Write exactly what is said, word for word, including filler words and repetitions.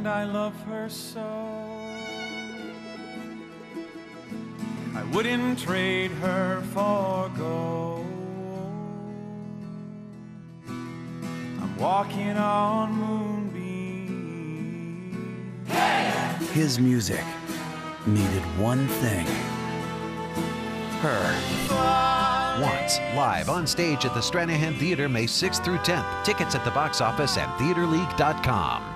and I love her so. I wouldn't trade her for gold. I'm walking on moonbeams. Hey! His music needed one thing. Her. Once, live on stage at the Stranahan Theater May sixth through tenth. Tickets at the box office and theater league dot com.